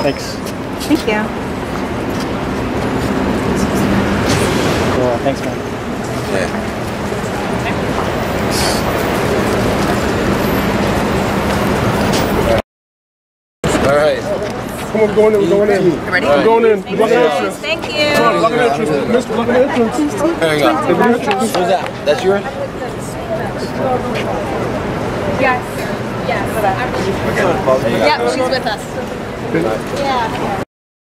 Thanks. Thank you. Cool. Thanks, man. Yeah. All right. Come on, we're going in. We're going in. Ready? We're going in. We're going in. Thank you. Come on, lock an entrance. Mister, lock an entrance. There you go. Who's that? That's yours? Yes. Yes. Yep, she's with us. Yeah.